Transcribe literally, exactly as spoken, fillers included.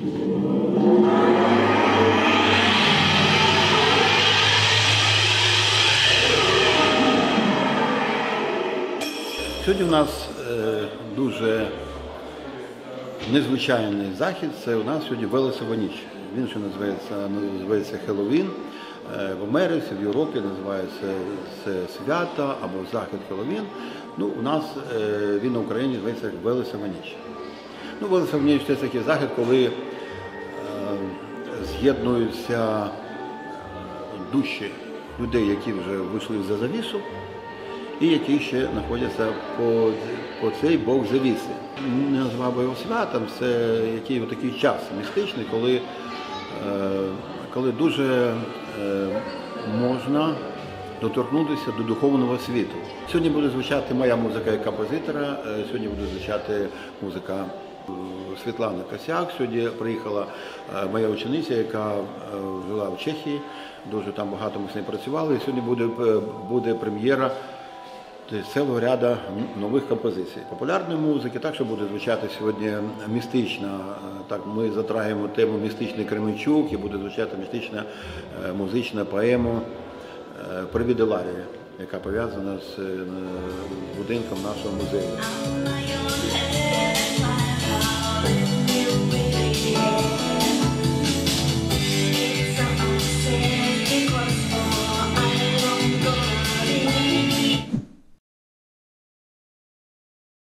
Сьогодні у нас е, дуже незвичайний захід, це у нас сьогодні Велесова ніч. Він ще називається, називається Хеллоуін. Е, в Америці, в Європі називається це свято або захід Хеллоуін. Ну, у нас е, він на Україні називається Велесова ніч. Ну, Велесова ніч – це такий захід, коли е, з'єднуються душі людей, які вже вийшли за завісу, і які ще знаходяться по, по цей бок завіси. Не називав би його святом, це який такий час містичний, коли, коли дуже можна доторкнутися до духовного світу. Сьогодні буде звучати моя музика як композитора, сьогодні буде звучати музика Світлани Косяк. Сьогодні приїхала моя учениця, яка жила в Чехії, дуже там багато ми з нею працювали. І сьогодні буде, буде прем'єра цілого ряду нових композицій популярної музики, так що буде звучати сьогодні містична, так ми затраємо тему «Містичний Кременчук» і буде звучати містична музична поема «Привід Іларії», яка пов'язана з будинком нашого музею.